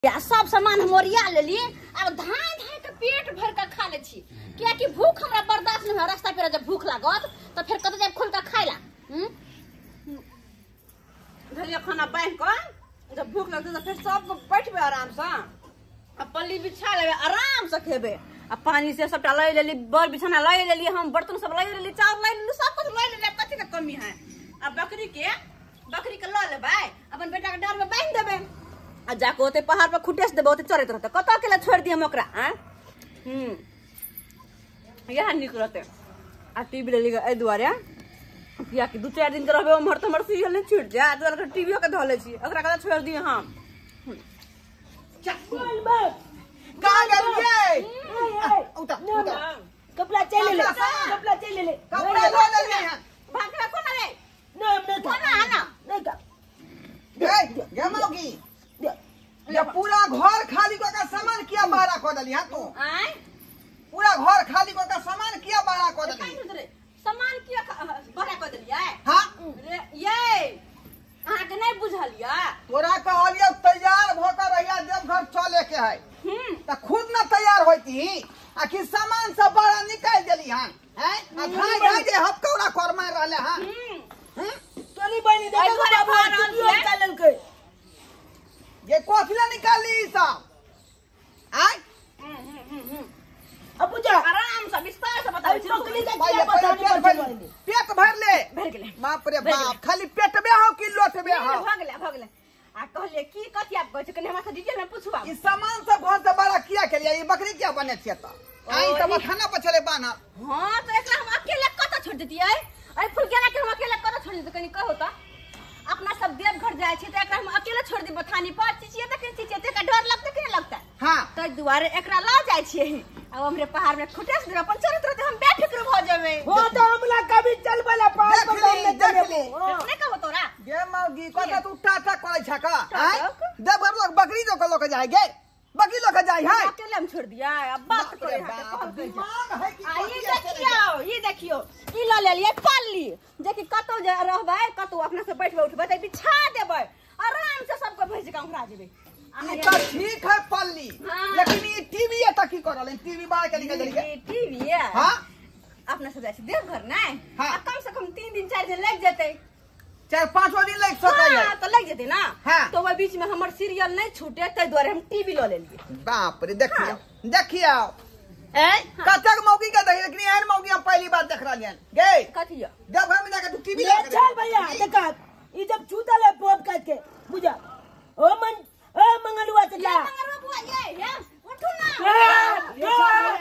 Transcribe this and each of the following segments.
या सब सामान हम ओरिया लेली। अब धान धान के पेट भर के खा ले छी, क्या कि भूख हमरा बर्दाश्त नहीं हो। रास्ता पे जब भूख लागत तो फिर कत जब खोल के खाइला धरिया खाना बांध कर, जब भूख लगते तो फिर सब बैठबे आराम से, अब पल्ली बिछा लेबे आराम से खेबे। अब पानी से सबटा लै लेली, बर बिछाना लै लेली, हम बर्तन सब लै लेली, चावल लै लेली, सब कुछ लै लेली। कथी के कमी है? अब बकरी के ल लेबै, अपन बेटा के डाल में बांध देबे, आ जाके ओते पहाड़ पर खुटेस देबे, ओते चरत रहते। कत के छोड़ दिए हम ओकरा? यह निक रहते। आ टीवी लेली ए दुआरे किया कि 2-4 दिन के रहबे उमहर तमहर सीरियल नहीं छूट जाए, दुआरे टीवीओ के धले छी, ओकरा कत छोड़ दिए हम। कहां गेल ये? उता कपड़ा चले ले, कपड़ा चले ले, कपड़ा ले ले है। भागला कोन रे? ना हमने कोन आना नहीं का गे मौगी, ये पूरा घर खाली को का सामान किया बारा को दली हां तू? आय पूरा घर खाली को का सामान किया बारा को दली? सामान किया बड़ा कर दिलियै? हां रे ये अहाँ के नहीं बुझलिया? तोरा कहलिए तैयार भ कर रहिया, जब घर चले के है त खुद न तैयार होती, आखिर सामान सब बारा निकाल देली हां हैं? आ धाय धाय जे हपकौड़ा कर मार रहले हां। तोली बनी देखो बाबू वीडियो चलन के ये कोफिला निकाली सब आय। अब पूजा आराम से विस्तार से बताओ। टोकरी का क्या बताने पेट भर ले। भर गेले, बाप रे बाप, खाली पेटबे हो कि लोटबे हो? भगले आ कहले की कथि आप कहै छै, कने हमरा से डिटेल में पूछबा। ई सामान सब घर से बड़ा किया के लिए? ये बकरी क्या बने छिए त? आई सब खाना पर चले बाना। हां तो एकरा हम अकेले कत छोड़ देतियै? अरे फुलकेना के हम अकेले कत छोड़ देतियै? कनी कहो त। अपना सब देवघर जाय छै त एकरा हम अकेले छोड़ देबै थानी पर? चिचिए त के चिचिए त का डर लगते कि नहीं लगता? हां तै दुआरे एकरा ल जाय छियै। अब हमरे पहाड़ में खुटेस देबे, अपन चरत रहते हम बेफिक्र भ जेबै। हो तो हमला कभी चल बला पार पर में चले नहीं कहो तोरा गे मौगी कत तू टाटा करे छ का? आय देवघर लोग बकरी जो लोग जाय गे, बकरी लोग जाय है। अकेले हम छोड़ दिया। अब बात करे हां कहल गई दिमाग है कि ये देखियो ई ल लेलिए पल्ली, जे कि कतो जे रहबै, कतो अपना से बैठबै उठबै त बिछा देबै, आराम से सबको भेज के हमरा जेबै। तो ठीक है पल्ली, लेकिन ये टीवी है त की करल? टीवी बाहर के निकल गई ये टीवी है हां। अपना से जाय छै देवघर नहीं? हाँ। कम से कम 3 दिन 4 दिन लग जेतै। 4-5 दिन लग सकै है। हां तो लग जेतै ना। हाँ। तो वो बीच में हमर सीरियल नहीं छूटे, तै द्वारे हम टीवी ल लेलिए। बाप रे देखियो देखियो ए कतक मौगी का देख, लेकिन एहन मौगी हम पहली बार देख रहलियन गे। कथि है? देवघर में जाके तू टीवी ले चल भैया देखा ई जब छूतल है पोप काट के बुझा ओ मंगलुआ चला मंगलवा बुआ ये उठू ना।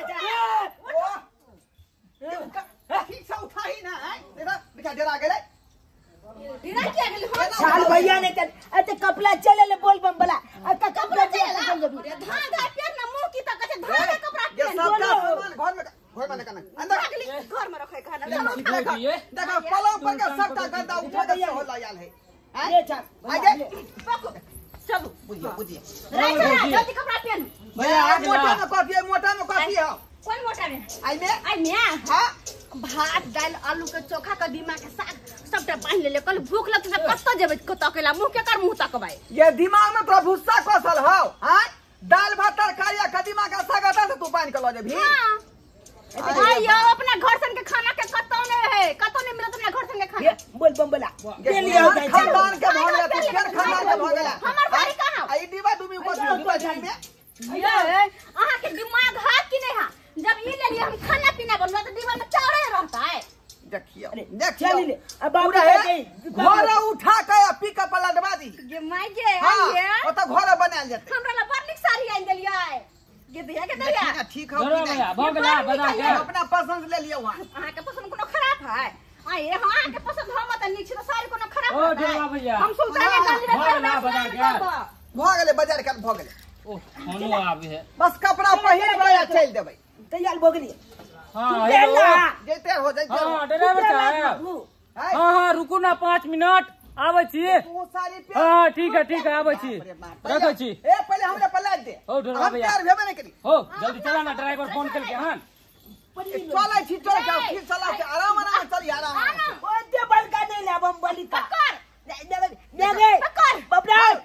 ठीक से उठाई ना है, देखा बेटा डरा गेले। ढिरा क्या गेल हो? चल भैया ने चल अते कपड़ा चले ले बोल बम बला अते कपड़ा चले धान धा पेट ना मुंह की त कथे धान के कपड़ा ये के सब सामान घर में देखना अंदर घर में रखे खाना। देखा पलंग पर का सबटा गद्दा उठा के हो लायल है। ले चल आगे पको चलो बुझिए जल्दी कपड़ा पहन। भैया मोटा में कॉफी है। कौन मोटा में? आई में हां भात दाल आलू के चोखा कदीमा के साग सबटा बांध ले। कल भूख लगते त कत जेबै कत अकेला मुंह के कर मुंह तकबै? ये दिमाग में तो भुस्सा कसल हो हां। दाल भात तरकारी कदीमा का साग आता तो तू बांध के ल जेबी। हां यो अपना घर सन के खाना के कतो नहीं है, कतो नहीं मिलत अपना घर सन के खाना। बोल बम बला के लिए खानदान के भगला तू फिर खानदान के भगला हमर बारी कहां? आई दीवा तुम को दीवा जान में ये अहाँ के दिमाग है कि नहीं है? जब ई ले लिए हम खाना पीना बनवा तो दीवार में चावल रहता है। देखियो चल ले अब बाबू घर उठा के पिकअप वाला दबा दी। ये माइके हां है ओ तो घर बनाल जते। हमरा ला बड़ निक साड़ी आइन देलियै। ये दिया के दिया ठीक हो कि नहीं? भगला बता के अपना पसंद ले लियो वहां। अहाँ के पसंद कोनो खराब है? आए अहाँ के पसंद हम त निक छ, साड़ी कोनो खराब ओ है? देवा भैया हम सुल्ताने गंज में भगला बता के भ गेले बाजार का भ गेले। ओ खानो आवे है। बस कपड़ा पहिर के चल देबै। तैयार भोगली हां हेलो जैते हो जैते हां ड्राइवर साहब हां रुकू ना 5 मिनट आबै छी। तू साड़ी पे हां ठीक है आबै छी रखै छी। ए पहले हमरा पला दे। ओ ड्राइवर हम भैया तैयार भेबे नहीं करी। हो जल्दी चला ना, ड्राइवर फोन करके हां चलै छी चल के फिर चला के आराम चली आराम। ओ दे बलका नहीं ले बम बली का कर दे दे पकड़ बबरा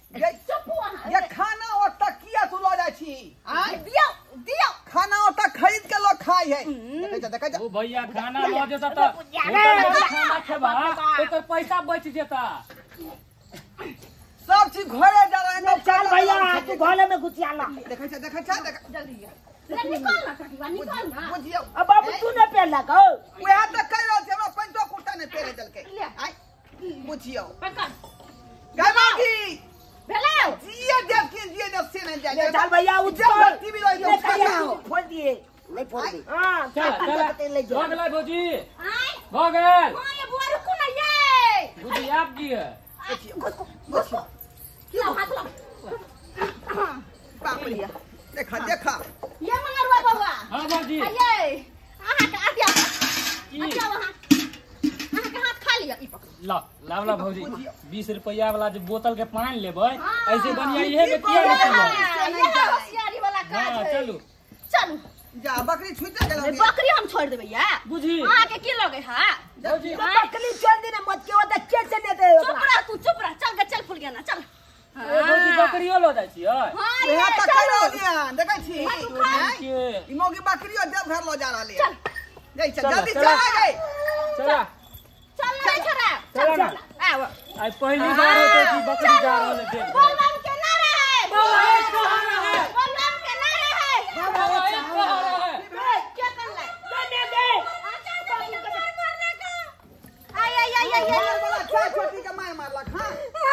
ये खाना और तकिया तू लो जाय छी दियो खाना और तक खरीद के लोग खाई है देखै जा ओ भैया खाना लो जेता त होटल में खाना खेबा तो पैसा बच जेता सब चीज घरे जा रहे हैं चल भैया तू घरे में घुसिया ला देखै जा जल्दी निकल ना कटिवा निकल ना बुझियो अब बाबू तू ने पहला को वह त कह रहल छै हमरा पंचो कुटा ने पेरे देलकै आइ बुझियो पकड़ गमागी भेलो जिए देव से नहीं जाए चल भैया जब टीवी लो खोल दिए नहीं फोड़ दे हां चल ले जा भगला भौजी आय भगल हां ये बुआ रुको ना ये भौजी आप की है लो हाथ लो बाप रे देखा ये मंगरवा बाबा हां भौजी ये आहा के आदिया की अच्छा वहां आहा के हाथ खा लिया ई पकड़ लावला भौजी 20 रुपया वाला जो बोतल के पानी लेबै ऐसे बढ़िया इहे में किया नहीं ये होशियारी वाला काज हां है चलू जा बकरी छूट गेल बकरी हम छोड़ देबै या बुझी आहा के की लगे हां भौजी बकली छोड़ दे मत के ओदा कैसे लेते चुप रह चल के चल फुल गया ना चल ए भौजी बकरियो लो जाइ छियै हां यहां ये तक चलो कहियो देखै छी के ई मोगी बकरियो देव घर लो जा रहले चल जई चल, जल्दी चल। चला गई चला चल नहीं छोरा चल ना आओ आज पहली बार होते कि बकरी जा रहल है देख बोलबम के ना रहे बोलबम के ना रहे क्या कर ले दे दे अच्छा बाबू के मारने का आई घर वाला क्या छोटी के मार लख हां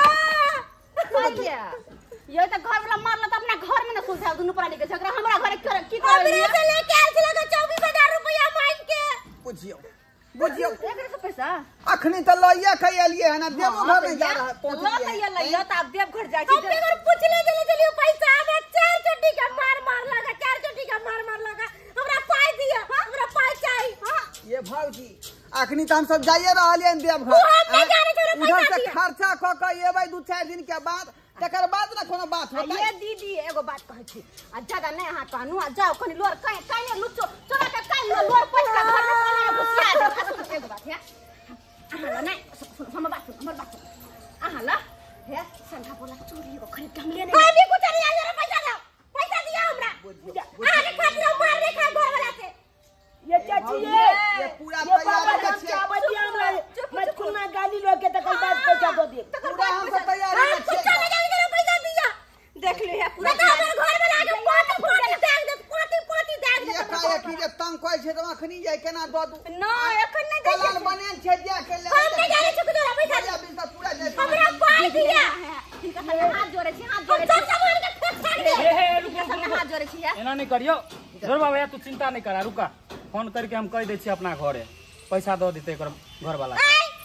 भैया ये तो घर वाला मारला तो अपना घर में ना सुलझा दुनु प्राणी के झगड़ा हमरा घरे की कर लिया से लेके आल छला 24000 रुपया मांग के बुझियो एकरे से पैसा अखनी तो लइया कह एलिए है ना देवो घर में जा रहा लो लइया तो आप देव घर जाई अपने घर पूछ ले जल्दी पैसा हमें 4 चोटी का मार लगा 4 चोटी का मार लगा हमरा पाई दिया हमरा पाई चाहिए ये भौजी अखनी तो हम सब जाइए रहलिए देव घर उधर से खर्चा क के एबै 2-4 दिन के बाद तकर बाद ना कोनो बात होता ये दीदी एगो बात कहै छी आ ज्यादा नहीं हाथ कहनु आ जाओ कनी लोर काई लुचो चोरा के काई लोर पच के घर में कोना घुसिया दे एगो बात है आहा नहीं हमर बात आहा ला हे संधा बोला चोरी एगो खरीद के हम ले नहीं अभी कुछ नहीं आ पैसा दिया हमरा आगे खातिर मार रे खा घर वाला से ये चाची ये पूरा तैयार हम छै क्या बतिया हमरा मत खुना गाली लो के तकर बाद पैसा दो दे पूरा हम सब तैयार कुछ नहीं जाने पैसा दिया देख ले है पूरा बता हमर घर में लाके पाटी दाग दे ये काहे की जे तंग कोइ छै त अखनी जाय केना द दू ना एखन नहीं कलाल बने छै दिया के ले हम नहीं जाने छुक तोरा पैसा पैसा पूरा दे हमरा पाई दिया इनका साथ हाथ जोड़े छी सब सामान के फेंक फाड़ दे हे रुको हाथ जोड़े छी एना नहीं करियो जोर बाबा तू चिंता नहीं करा रुका फोन करके हम कह दे छी अपना घरे पैसा दो देते एकर घर वाला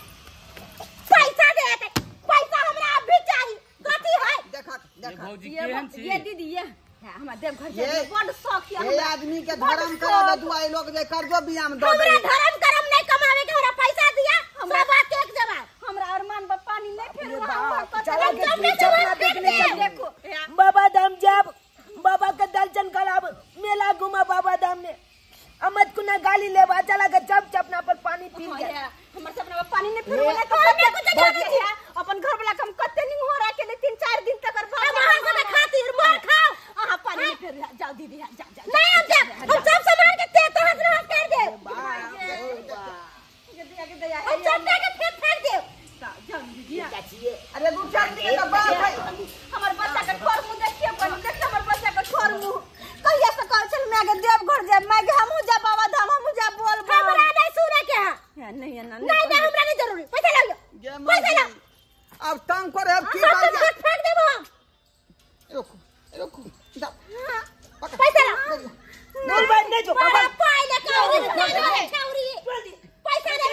पैसा दे पैसा हमरा अभी चाहिए कथी है देखा ये भौजी केहन छी ये दीदी ये हमरा देव घर ये- जाए बड़ शौक है ये आदमी के धर्म करे के दुआई लोग जे कर्जो बियाम दो दे हमरा धर्म करम नहीं कमावे के हमरा पैसा दिया हमरा बात एक जवाब हमरा अरमान बा पानी नहीं फेर चला के सपना देखने चल देखो बाबा धाम जाब बाबा के दर्शन कराब मेला घुमा बाबा धाम में अमत कुना गाली लेवा चला के चप चपना पर पानी पी गया हमर सपना में पानी नहीं फेर वाला तो कुछ जाने दिया अपन घर वाला कम कते नहीं हो रहा के 3-4 दिन तक हम हां से खातिर मार खाओ आहा पानी नहीं फेर जाओ दीदी जा नहीं हम सब सामान के ते तो हाथ कर दे हम सब के फेंक दे जाओ दीदी अरे 2-4 दिन के बाद है हमर बच्चा के ठोर मुंह देखिए देखिए हमर बच्चा के ठोर मुंह कहिया से कल चल मैं के देव घर जाए मैं के हमहू जा बाबा धाम हमहू जा बोल हमरा नहीं सुने के है नहीं है ना नहीं हमरा नहीं जरूरी पैसा ले लो पैसा लो अब तंग करे अब की सब कर जा फेंक देबो हम रुको जाओ पैसा लो बोल भाई नहीं जो मारा बाबा पाई ले काउरी पैसा दे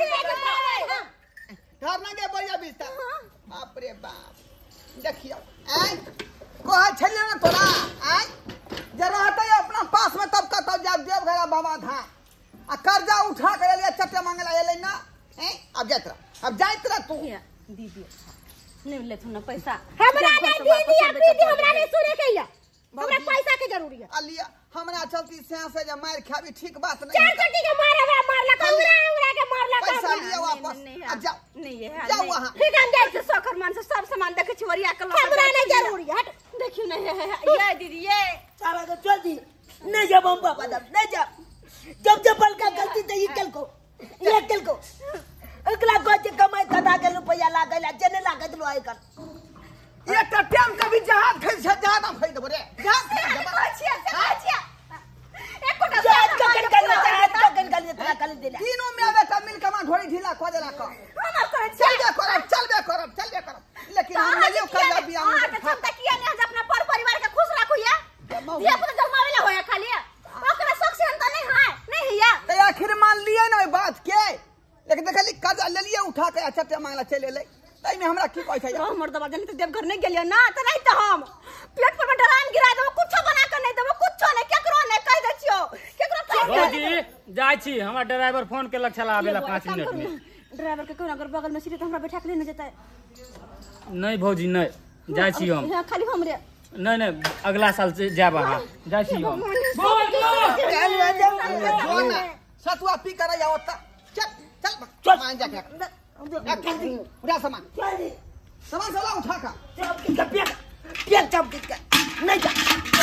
घर ना दे बढ़िया बिस्ता बाप रे बाप देखियो आय कोहा छले ना तोरा आय जरा हटे अपना पास में तब कतौ जा देव घर बाबा धाम आ कर्जा उठा के ले चट्टे मांगला एले ना अब जाइत रह तू दीदी नहीं ले तू ना पैसा हमरा नहीं दीदी हमरा नहीं सुने के या हमरा पैसा के जरूरी है अलिया हमरा चलती से जब मार खाबी ठीक बात नहीं 4 कोटी के मारला हमरा के मारला पैसा लिया वापस नहीं अब जाओ नहीं है जाओ वहां ठीक है हम जाए सोकर मान से सब सामान देखे छी वरिया के हमरा नहीं जरूरी हट देखियो ना ये दीदी ये सारा को चल दी नहीं जब हम बाबा दाम नहीं जब बल का गलती तो ये कल को अगला को कमाई कदा के रुपया लागल जने लागत लो आइकन ये त टाइम कभी जहाज खै छ जहाज हम खै देबो रे जहाज का कन कर दिला तीनों में बेटा मिल के मां ढोरी ढीला क देला क चलबे करब लेकिन हम नहीं कर बिया हां त क्षमता किया ने अपना परिवार के खुश रखू या ये तो जमावेला होया खाली ओकरा शौक से हम नहीं है नहीं हिया तो आखिर मान लिए ना बात के लेकिन देखली कर्जा ले लिए उठा के चट्टे मांगला चले ले तई में हमरा की कहै छै हमर दबा जन त देवघर नहीं गेलियो ना त नहीं त हम पेट पर डरान गिरा देबो कुछ बना के नहीं देबो कुछ नहीं केकरो नहीं कह दे छियो केकरो भौजी जाय छी हमरा ड्राइवर फोन केलक छला आबेला 5 मिनट में ड्राइवर के कोना अगर बगल में सीट त हमरा बैठा के ले न जेतै नहीं भौजी नहीं जाय छी हम खाली हमरे नहीं अगला साल से जाब अहाँ जाय छी हम सतुआ पी कर या ओता चल मान जा के उड़ा सामान साला उठा का पेट चप के नहीं जा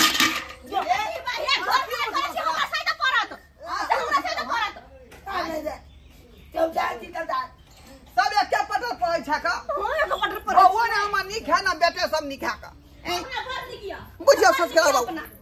सब एक पटर पड़ै छ का वो ना हम नी खा ना बेटे सब नी खा का बुझियो सच करा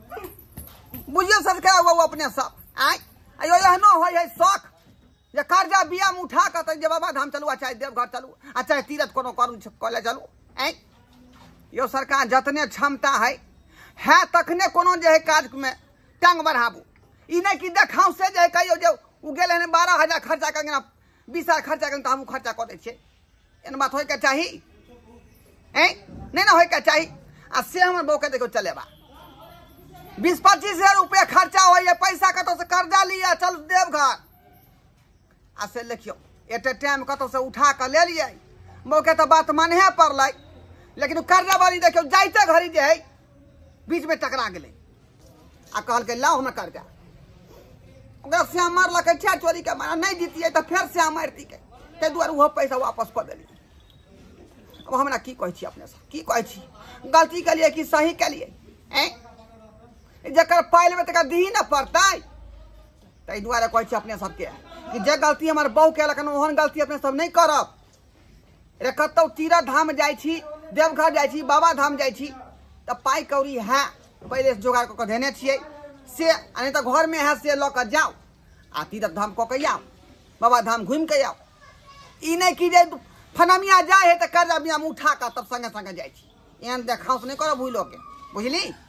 बाबू अपने सब आय अयो एहनो होय है शौक जे कर्जा बिया में उठा के जे बाबा धाम चलू चाहे देवघर चलू चाहे तीरथ कोनो करू कॉलेज चलू आय यो सरकार जतने क्षमता है तखने कोनो जे है काज में टांग बढ़ाबू ई नहीं कि देखाऊ से जे कहियो जे उ गेल है 12,000 खर्चा कर 20,000 खर्चा कर हम खर्चा कर दे छे एन बात होय के चाही नहीं ना होय के चाही आ से हमर बौ के देखो चलेबा 20-25 हजार रुपया खर्चा हो पैसा कतो से कर्जा लिया चल देवघर आ से लिखियो एटे टाइम कतो से उठा के ले लिए मौके तो बात मानहे पड़लै लेकिन कर्जा वाली देखियो जाइते घड़ी जे है बीच में टकरा गेलै आ कहल के लाओ हम कर्जा ओकरा से मारलकै छा चोरी के मारा नहीं जीतिए तो फिर से मारती के ते दुआरे वो पैसा वापस कर देली अब हमरा की कहै छी अपने से की कहै छी गलती के लिए कि सही के लिए जकर पाइल में तक दी न पड़तै तै दुआरे कहै छी अपने सबके कि जे गलती हमर बहू केलक ओहन गलती अपने सब नहीं करब रे कतौ तीरथ धाम जाइ छी देवघर जाइ छी बाबा धाम जाइ छी त पाई कौड़ी है पहले से जोगाड़ क देने छियै से नहीं तो घर में है से ल क जाओ आ तीरथ धाम क के आओ बाबा धाम घूम के आओ ई नहीं कि जे फनमिया जाए है त कर्जा बिया में उठा के तब संगे संगे जाइ छी एहन देखाउस नहीं करब भूलो के बुझली।